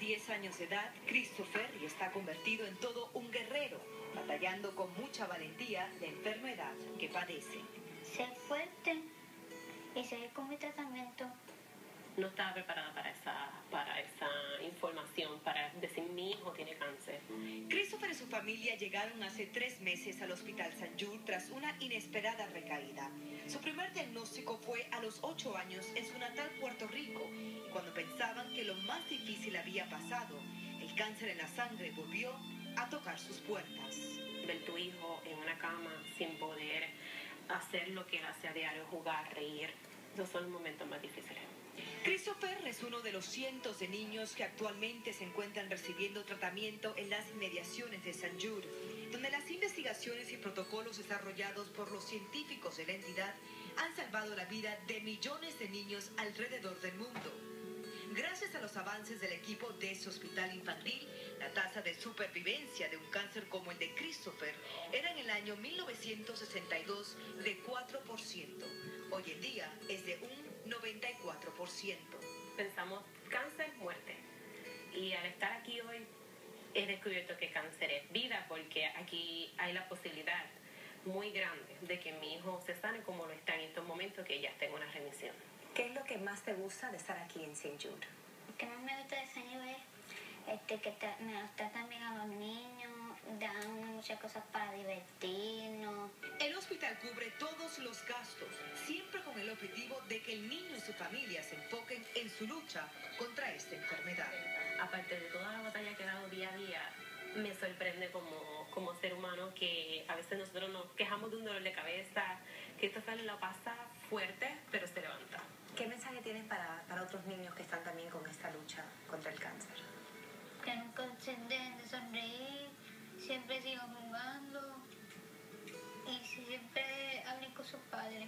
10 años de edad, Christopher está convertido en todo un guerrero, batallando con mucha valentía la enfermedad que padece. Ser fuerte y seguir con mi tratamiento. No estaba preparada para esa información, para decir mi hijo tiene cáncer. Christopher y su familia llegaron hace 3 meses al Hospital St. Jude tras una inesperada recaída. Su primer diagnóstico fue a los 8 años en su natal Puerto Rico, y cuando pensaban que lo más difícil había pasado, el cáncer en la sangre volvió a tocar sus puertas. Ver tu hijo en una cama sin poder hacer lo que él hace a diario, jugar, reír, esos son los momentos más difíciles. Christopher es uno de los cientos de niños que actualmente se encuentran recibiendo tratamiento en las inmediaciones de St. Jude, donde las investigaciones y protocolos desarrollados por los científicos de la entidad han salvado la vida de millones de niños alrededor del mundo. Gracias a los avances del equipo de ese hospital infantil, la tasa de supervivencia de un cáncer como el de Christopher era en el año 1962 de 4%. Hoy en día es de un 94%. Pensamos cáncer, muerte. Y al estar aquí hoy he descubierto que cáncer es vida, porque aquí hay la posibilidad muy grande de que mi hijo se sane como lo está en estos momentos, que ya tengo una remisión. ¿Qué es lo que más te gusta de estar aquí en St. Jude? Lo que más me gusta de St. Jude es que nos tratan bien a los niños, dan muchas cosas para divertirnos. El hospital cubre todos los gastos, siempre con el objetivo de que el niño y su familia se enfoquen en su lucha contra esta enfermedad. Aparte de toda la batalla que he dado día a día, me sorprende como ser humano que a veces nosotros nos quejamos de un dolor de cabeza, que esto lo pasa fuerte, pero se levanta. ¿Qué mensaje tienes para otros niños que están también con esta lucha contra el cáncer? Que nunca se dejen de sonreír, siempre sigan jugando y siempre hablen con sus padres.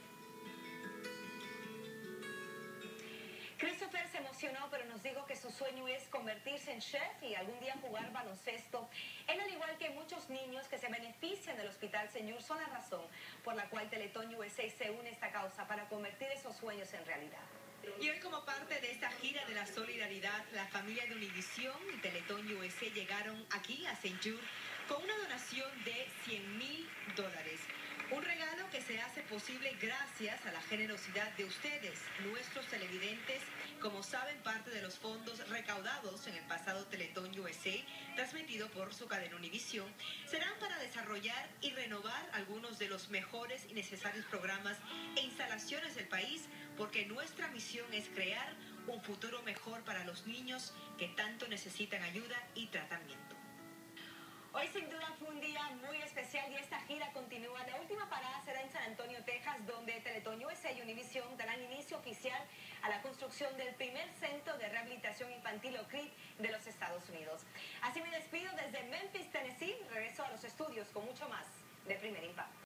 Christopher se emocionó, pero nos dijo que su sueño es convertirse en chef y algún día jugar baloncesto. Él, al igual que muchos niños que se benefician del Hospital St. Jude, son la razón por la cual Teletón USA se une a esta causa para convertir esos sueños en realidad. Y hoy, como parte de esta gira de la solidaridad, la familia de Univision y Teletón USA llegaron aquí a St. Jude con una donación de $100,000. Un regalo que se hace posible gracias a la generosidad de ustedes, nuestros televidentes. Como saben, parte de los fondos recaudados en el pasado Teletón USA, transmitido por su cadena Univision, serán para desarrollar y renovar algunos de los mejores y necesarios programas e instalaciones del país, porque nuestra misión es crear un futuro mejor para los niños que tanto necesitan ayuda y tratamiento. Hoy sin duda fue un día muy especial y esta gira continúa. La última parada será en San Antonio, Texas, donde Teletón USA y Univision darán inicio oficial a la construcción del primer centro de rehabilitación infantil o CRIP de los Estados Unidos. Así me despido desde Memphis, Tennessee. Regreso a los estudios con mucho más de Primer Impacto.